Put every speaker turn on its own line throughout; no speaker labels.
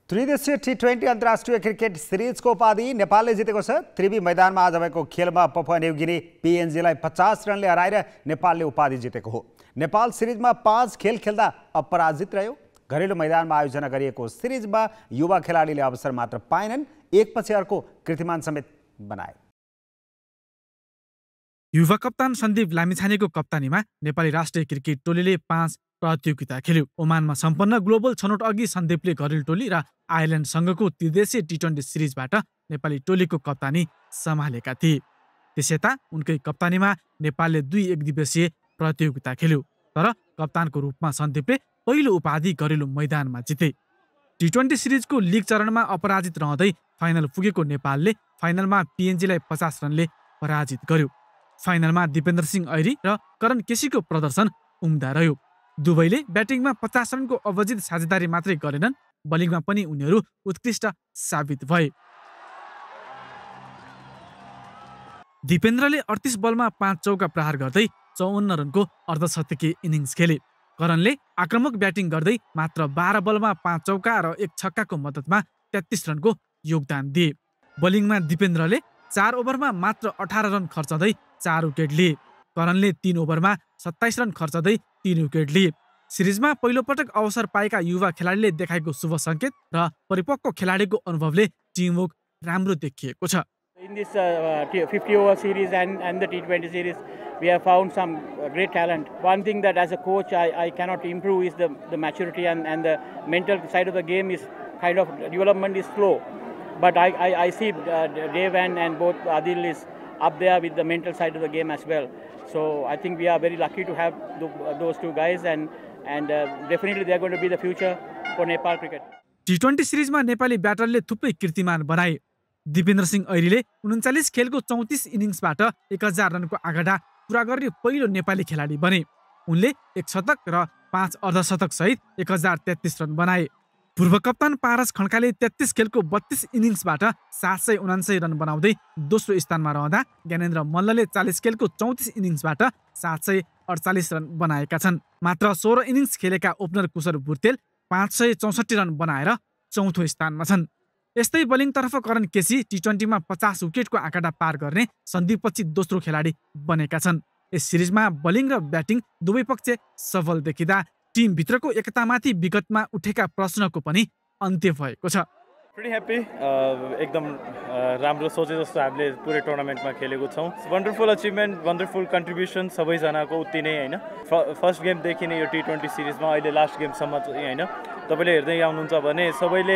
त्रिदेशीय टी20 अन्तर्राष्ट्रिय क्रिकेट सिरिजको उपाधि नेपालले जितेको छ। त्रिवी मैदानमा आज भएको खेलमा पपुवा न्युगिनी पिएनजीलाई 50 रनले हराएर नेपालले उपाधि जितेको हो। नेपाल सिरिजमा 5 खेल खेल्दा अपराजित रह्यो। घरेलु मैदानमा आयोजना गरिएको सिरिजमा युवा खेलाडीले अवसर मात्र पाएनन्, एकपछि अर्को कीर्तिमान समेत बनाए।
युवा कप्तान सन्दीप लामिछानेको कप्तानीमा नेपाली राष्ट्रिय क्रिकेट टोलीले 5 प्रतियोगिता खेल्यो। ओमानमा सम्पन्न ग्लोबल छनौट अघि सन्दीपले घरेलु टोली र आयरल्यान्डसँगको त्रिदेशीय टी20 सिरिजबाट नेपाली टोलीको कप्तानी सम्हालेका थिए। त्यसयता उनकै कप्तानीमा नेपालले 2 एकदिवसीय प्रतियोगिता खेल्यो। तर कप्तानको रूपमा सन्दीपले पहिलो उपाधि घरेलु मैदानमा जिते। टी20 सिरिजको लिग चरणमा अपराजित रहँदै फाइनल पुगेको नेपालले फाइनलमा पिएनजीलाई 50 रनले पराजित गर्यो। फाइनलमा दिपेन्द्र सिंह ऐरी र करण केसीको प्रदर्शन उम्दा रह्यो। दुवैले ब्याटिङमा 50 रनको अवजित साझेदारी मात्रै गरेनन्, बलिङमा पनि उनीहरू उत्कृष्ट साबित भए। दिपेन्द्रले 38 बलमा 5 चौका प्रहार गर्दै 54 रनको अर्धशतकीय इनिङ्स खेले। करणले आक्रामक ब्याटिङ गर्दै मात्र 12 बलमा 5 चौका र 1 छक्काको मद्दतमा 33 रनको योगदान दिए। बलिङमा दिपेन्द्रले 4 ओभरमा मात्र 18 रन खर्चदै 4 विकेट लिए। करणले 3 ओभरमा 27 रन खर्चदै 3 विकेट लिए। सिरिजमा पहिलोपटक अवसर पाएका युवा खेलाडीले देखाएको शुभ सङ्केत र परिपक्व खेलाडीको अनुभवले टिमवर्क राम्रो देखिएको छ।
In this 50-over series and the T20 series, we have found some great talent. One thing that as a coach I cannot improve is the maturity and the mental side of the game is kind of development is slow. But I see Dave and both Adil is up there with the mental side of the game as well. So I think we are very lucky to have those two guys and definitely they are going to be the future for Nepal cricket.
T20 सिरिजमा Nepali ब्याटरले थुप्रै कीर्तिमान बनाए। दिपेन्द्र सिंह ऐरीले 39 खेलको 34 इनिङ्सबाट 1000 रनको आँकडा पुरा गर्ने पहिलो नेपाली खेलाडी बने। उनले 1 शतक र 5 अर्धशतक सहित 1033 रन बनाए। पूर्व कप्तान पारस खड्काले 33 खेलको 32 इनिङ्सबाट 779 रन बनाउँदै दोस्रो स्थानमा रहँदा ज्ञानेन्द्र मल्लले 40 खेलको 34 इनिङ्सबाट 748 रन बनाएका छन्। मात्र 16 इनिङ्स खेलेका ओपनर कुशर बुर्तेल 564 रन बनाएर चौथो स्थानमा छन्। यस्तै बलिङतर्फ करण केसी टी20मा 50 विकेटको आँकडा पार गर्ने सन्दीपपछि दोस्रो खेलाडी बनेका छन्। यस सिरिजमा बलिङ र ब्याटिङ दुवै पक्ष सफल देखिँदा टिमभित्रको एकतामाथि विगतमा उठेका प्रश्नको पनि अन्त्य भएको छ।
Pretty happy. एकदम राम्रो सोचे जस्तो हामीले पुरै टुर्नामेन्टमा खेलेको छौँ। वन्डरफुल अचिभमेन्ट, वन्डरफुल कन्ट्रिब्युसन सबैजनाको उति नै हैन। फर्स्ट गेमदेखि नै यो टी20 सिरिजमा अहिले लास्ट गेमसम्म चाहिँ हैन, तपाईँले हेर्दै आउनुहुन्छ भने सबैले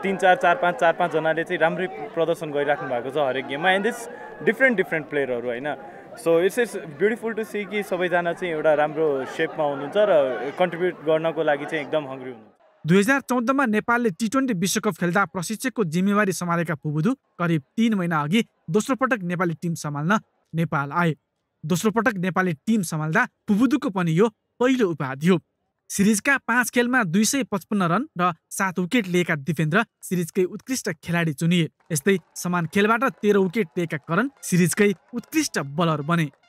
3-4 जनाले चाहिँ राम्रै प्रदर्शन गरिराख्नु भएको छ हरेक गेममा। एन्ड दिस डिफ्रेन्ट प्लेयरहरू हैन। So it's beautiful to see कि सबैजना चाहिँ एउटा राम्रो सेपमा हुनुहुन्छ र कन्ट्रिब्युट गर्नको लागि चाहिँ एकदम हङ्ग्री हुनुहुन्छ।
2014मा नेपालले टी20 विश्वकप खेल्दा प्रशिक्षकको जिम्मेवारी सम्हालेका पुबुदु करिब 3 महिना अघि दोस्रो पटक नेपाली टिम सम्हाल्न नेपाल आए। दोस्रो पटक नेपाली टिम सम्हाल्दा पुबुदुको पनि यो पहिलो उपाधि हो। सिरिजका 5 खेलमा 255 रन र 7 विकेट लिएका दिपेन्द्र सिरिजकै उत्कृष्ट खेलाडी चुनिए। यस्तै समान खेलबाट 13 विकेट लिएका करण सिरिजकै उत्कृष्ट बलर बने।